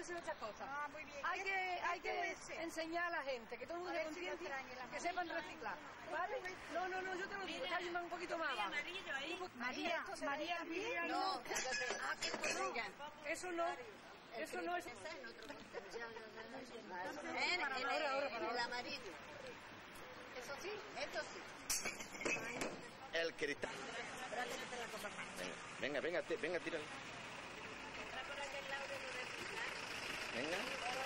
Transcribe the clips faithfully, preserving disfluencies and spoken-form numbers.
hacer otras cosas. Ah, muy bien. Hay que, hay que ese? enseñar a la gente, que todo el mundo se consciente, que sepan reciclar. ¿Vale? No, no, no, yo te lo digo, está yendo un poquito más abajo. María, María, María, No, Eso no, eso no es... En, en, en el amarillo. Eso sí. Esto sí. El cristal. Venga, venga, venga, venga, tíralo. Venga.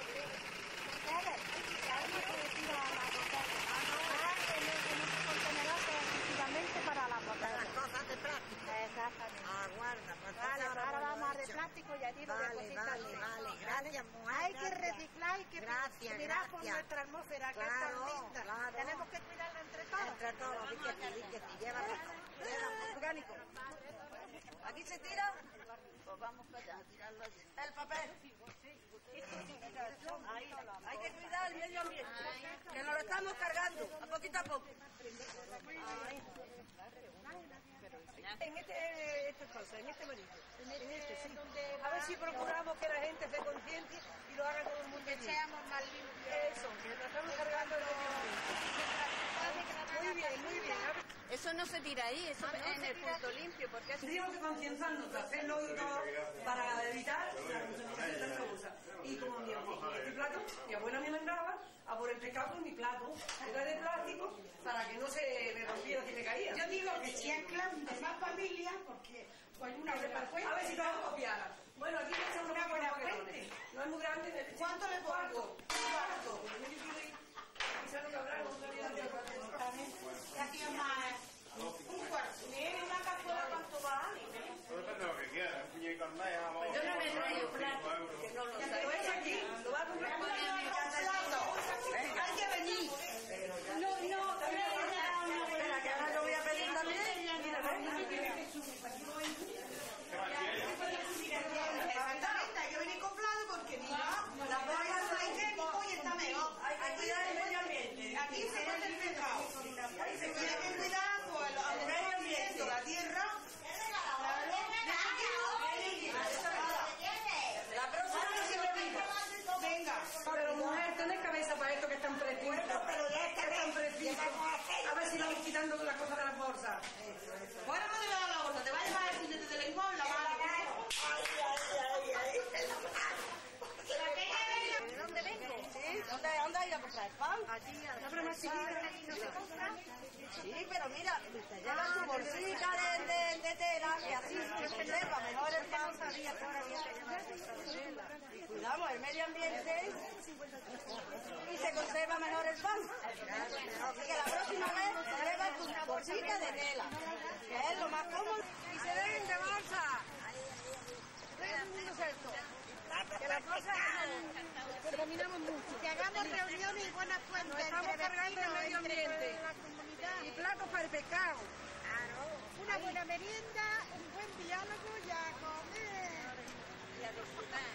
para la botella. Las cosas de plástico. Exactamente. Ah, guarda. Pues Vale, ahora ahora lo vamos a de hecho. plástico y allí lo Vale, depositan. vale, vale. Gracias, mujer. Hay que gracias. reciclar, hay que Gracias, mirar por gracias. nuestra atmósfera, que Claro, es tan linda. claro. Tenemos que cuidarla entre todos. Entre todos, di que sí, di que sí. Llévalo. Llévalo. Orgánico. Aquí se tira. Pues vamos para allá a tirarlo allí. El papel. Ahí. Hay que cuidar el medio ambiente. Que nos lo estamos cargando, a poquito a poco. En este, esta cosa, en este amarillo. En este, sí. A ver si procuramos que la gente se consciente y lo haga todo el mundo. Que bien. seamos más limpios. Eso, que nos estamos cargando el medio ambiente. Muy bien, muy bien. A ver. Eso no se tira ahí, eso Ah, no en se el tira. punto limpio, porque es... Tenemos que concienciarnos, hacerlo y todo para evitar la contaminación de esta cosa. Y como mi, mi, este plato, mi abuela me mandaba a por el pescado con mi plato, era de plástico, para que no se me rompiera si me caía. Yo digo que si es clan de más familia, porque pues una vez para A ver si todos copiaran. Bueno, aquí le echamos una buena fuente. No es muy grande. ¿Cuánto le pongo? Cuarto. Cuarto. Quizá no cabrá, no sabía de aquí es más un cuarto. Miren una cazuela cuánto vale. Depende de lo que quieras, un puño con nada, vamos. Yo no me traigo plato, que no lo Lo sé. ves aquí, lo vas a comprar. Hay que venir. No, no, Espera, que ahora yo voy a pedir también. Exactamente, hay que venir comprado porque mira, la boya no hay químico y está mejor. hay que cuidar el medio ambiente. Aquí se pone el pescado. Se tiene que cuidar pues, al medio ambiente, la tierra. La próxima no se me olvida. Venga. Pero mujer, tenés cabeza para esto que es tan preciso. Bueno, pero ya está Es tan bien. preciso. A ver si vamos quitando las cosas de las bolsas. Bueno, no te va a dar la bolsa, te va a llevar el filete de limón, la mano. ¿De dónde vengo? ¿Sí? ¿Dónde, dónde hay a comprar pan? Allí, a la broma civil, allí no se compra. Sí, pero mira, te llevas tu bolsita de, de, de tela, que así se conserva mejor el pan. Y cuidamos el medio ambiente y se conserva mejor el pan. Así que la próxima vez te llevas tu bolsita de tela, que es lo más cómodo. Y se deben de bolsa. Que las cosas contaminamos mucho. Que hagamos reuniones y buenas fuentes. Nos estamos cargando el medio ambiente. La comunidad. Y platos para el pescado. Una buena merienda, un buen diálogo y a comer. Y a disfrutar.